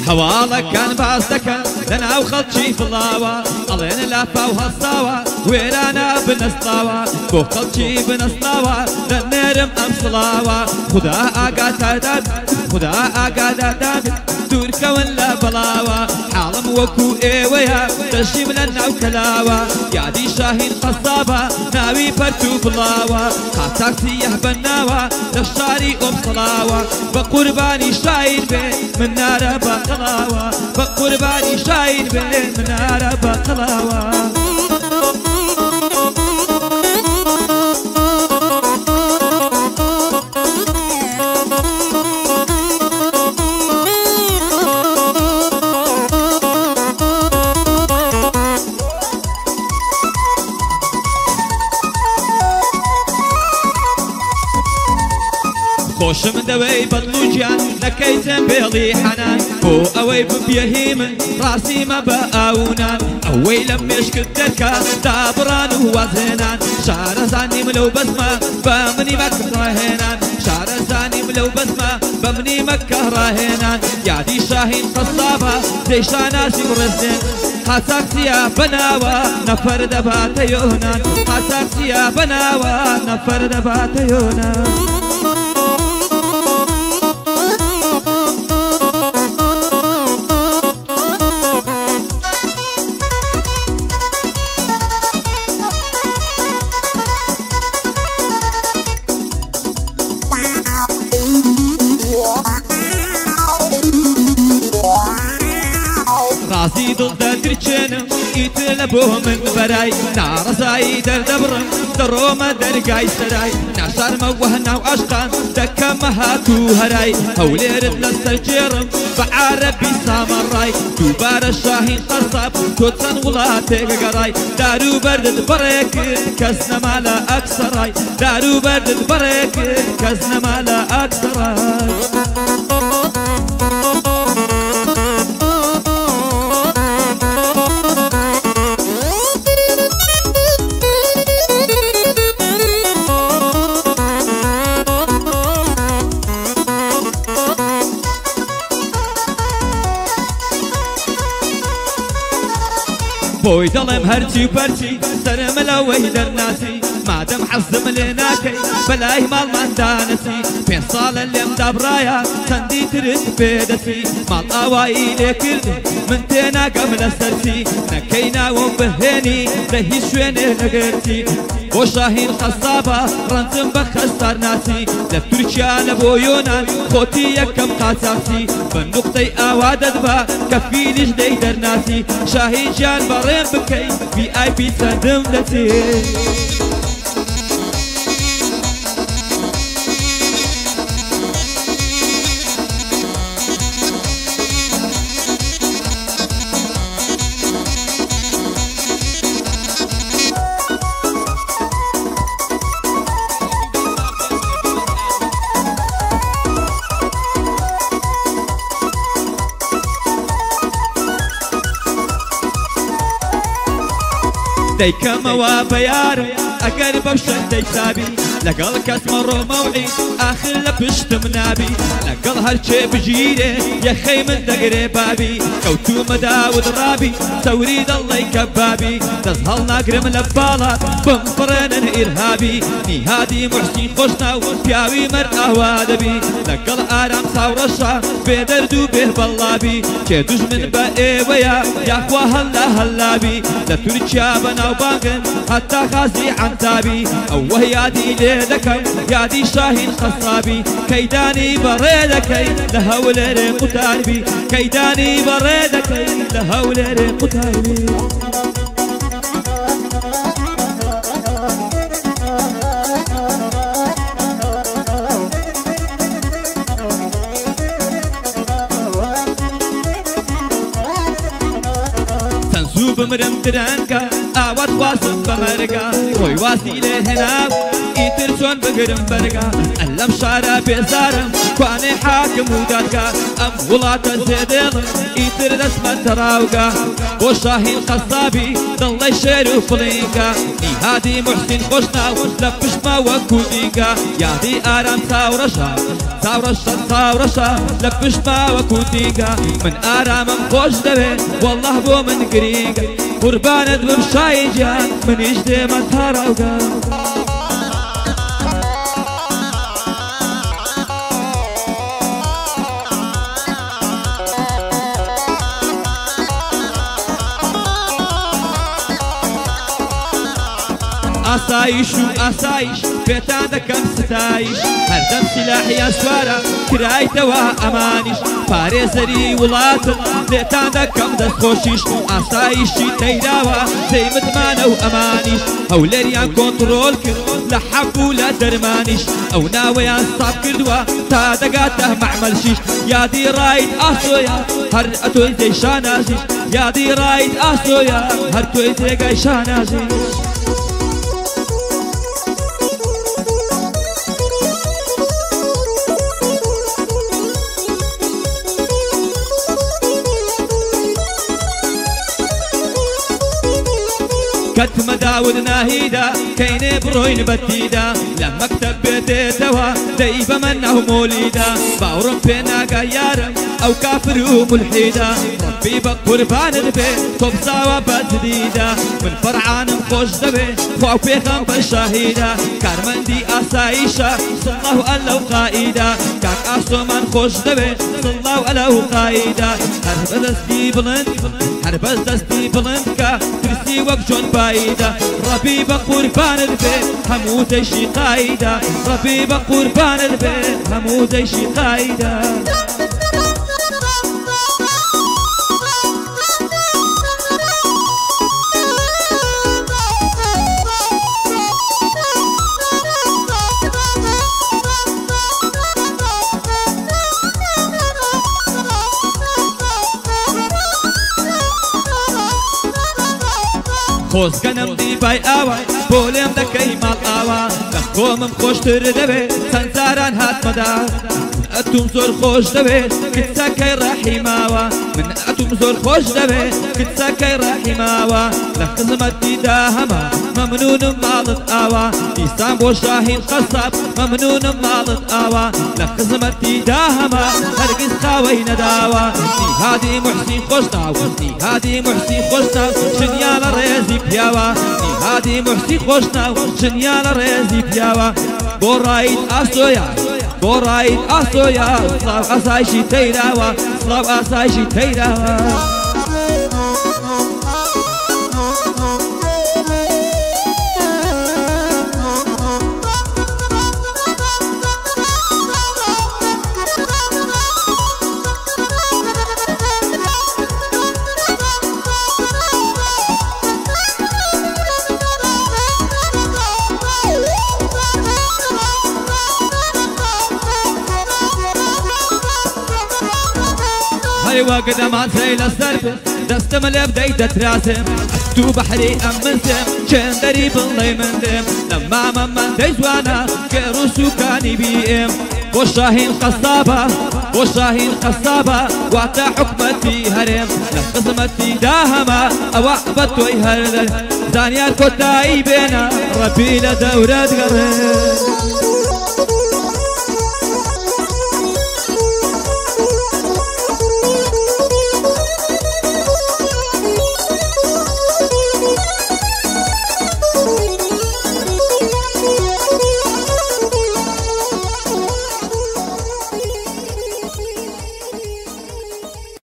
هەواڵە کان باس دەکەن لەناو خەڵکی فڵاوە ئەڵێن لاپا و هەستاوە وێرانە بنەستاوە بۆ خەڵکی بنەستاوە لە نێرم ئەم سڵاوە خدا ئاگاتادات خدا ئاگادادات دوورکەون لە بەڵاوە حاڵم وەکو ئێوەیە دەشیم لە ناو کەلاوە یادی شاهین قەسابە ناوی پەرت و بڵاوە قاچاقچی یەحبەناوە لە شاری ئۆم سڵاوە بە قوربانی شایر بێ من نارە بە قەڵاوە بە قوربانی شایر بێ من نارە بە قەڵاوە خۆشم دەوەی بەدڵوجیان نەکەیتم بێڵی حەنان بۆ ئەوەی ببیەهی من ڕاستیمە بە ئاونان ئەوەی لە مێشکت دەرکە دابڕان و وازهێنان شارەزانیم لەو بەزمە بە منی مەکە ڕاهێنان شارەزانیم لەو بەزمە بە منی مەکە ڕاهێنان یادی شاهین قەسابە دەیشاناسی ڕێزێن قاچاقچیە بەناوە نەفەر دەباتە یۆنان قاچاقچیە بەناوە نەفەر دەباتە یۆنان رازی دڵ دەدرچێنم ئیتر لە بۆ من بەرای ناڕەزایی دەردەبڕم دەڕۆمە دەرگای سەرای ناشارمە وە ناو عاشقان دەکەمە هاتوو هەرای هەولێرت لەسەر جێڕم بە عارەبی سامەڕای دووبارە شاهین قەساب تۆ چەند وڵاتێک گەڕای داروبەردت بەڕێ کرد کەس نەما لە ئەکسەڕای داروبەردت بەڕێ کرد کەس نەما لە ئەکسەڕای بۆی دەڵێم هەرچی و پەرچی سەرمە لەوەی دەرناسی مادەم حەزم لێ ناکەی بەلای ماڵماندانەسی پێنج ساڵە لێم دابڕایە چەندی ترت پێدەچی ماڵ ئاوایی لێ کردی من تێناگەم لەسەرچی نەکەی ناوم بهێنی لە هیچ شوێنێ نەگەرچی بۆ شاهین قەسابە ڕەنجم بە خەستار ناچی لە تورکیا لە بۆ یۆنان خۆتی یەکەم قاچاقچی بە نوقتەی ئاوا دەدبا کە فیلیش دەی دەرناسی شاهین گیان بەڕێم بکەی VIP چەندم دەچێ دەیکەمەوە بە یارم ئەگەر بەو شەندەی سابی لەگەڵ کەس مەڕۆمەوعی ئاخر لە پشتم نابی لەگەڵ هەرچێ بژیرێ یەخەی من دەگرێ بابی کەوتومە داود ڕابی سەوری دەڵی کەبابی دەست هەڵ ناگرم لە باڵات بمفڕێنن ئیرهابی نیهادی موحسین خۆشناو پیاوی مەرد ئاوا دەبی لەگەڵ ئارام ساوڕەشە بێدەرد و بێبەڵابی کێ دوژمن بە ئێوەیە یاخوا هەڵا هەڵابی لە تورکیا بەناوبانگن هەتا خازی عەنتابی ئەوە یادی لێ دەکەم یادی شاهین قەسابی کەیدانی بەڕێ دەکەی لە هەولێرێ قوتاربی کەیدانی بەڕێ دەکەی لە هەولێرێ قوتاربی بمرم درەنگە ئاوات وازم بە مەرگە خۆی واسی لێ هێناو ئیتر چۆن بگرم بەرگا ئەلەم شارە بێزارم کوانێ حاکم و دادگا ئەم وڵاتە زێدێڵم ئیتر دەستمە تەڕاوگا بۆ شاهین قەسابی دڵی شێر و فڵینگا نیهادی محسین خۆشناو لە پشتمە وەکو دیگا یادی ئارام چاوڕەشە چاوڕەشە چاوڕەشە لە پشتمە وەکو دیگا من ئارامم خۆش دەوێ وەڵڵه بۆ من گرینگە قوربانت بم شای گیان منیش دێمە تاڕاوگا ئاسایش و ئاسایش پێتان دەکەم ستایش هەردەم سیلاحیان سوارە کرایتەوە ئەمانیش پارێزەری وڵاتم لێتان دەکەم دەستخۆشیش ئاسایشی تەیراوە دەیمتمانە و ئەمانیش هەولێریان کۆنتڕۆل کرد لە حەق و لە دەرمانیش ئەو ناوەیان ساب کردووە تا دەگاتە مەعمەلشیش یادی ڕایت ئاسۆیە هەر ئەتۆی تێی شانازیش یادی ڕایت ئاسۆیە هەر تۆی تێگای شانازیش كتم داود ناهيدا كيني بروين بتيدا لما كتب بيتيتوا دايبا منه موليدا باورم فينا قيارم او كافر وملحيدا ربي بقربان دبي كبسا وبتديدا من فرعان خوش دبي خواو بيخم بالشهيدا كارمندي اسايشا صلى الله على قائدا كاك اسو من خوش دبي صلى الله على قائدا هرب دستي بلند هرب دستي بلند كا كرسي وبجون بايدا ربي بقربان دبي همو دشي قايدا ربي بقربان دبي همو دشي قايدا خۆزگەنم دی بای ئاوا بۆ لێم دەکەی ماڵ ئاوا لە خۆمم خۆشتر دەبێت چەند جاران هاتمەدا ئەتوم زۆر خۆش دەبێت کچەکەی ڕەحیماوە من ئەتوم زۆر خۆش دەبێت کچەکەی ڕەحیماوە لە خزمەتیدا هەما مەمنونم ماڵت ئاوا دیسان بۆ شاهین قەساب مەمنونم ماڵت ئاوا لە خزمەتیدا هەما هەرگیز خاوەی نەداوە نیهادی محسین خۆشناو نیهادی محسین خۆشناو ژنیا لە ڕێزی پیاوە نیهادی محسین خۆشناو ژنیا لە ڕێزی پیاوە بۆ ڕایت ئاسۆیە بۆ ڕایت ئاسۆیە سڵاو ئاسایشی تەیراوە سڵاو ئاسایشی تەیراوە وقدمان سيل السرب دستم لبدي تتراسم تو بحري ام منسم كان دريب الله مندم لما من ديزوانا كروسو كاني بيم والشاهين قصابة والشاهين قصابة وعطى حكمتي هرم لقسمتي داهما اوعبت ويهرد زانيار كوتاي بينا ربي لدورة قرر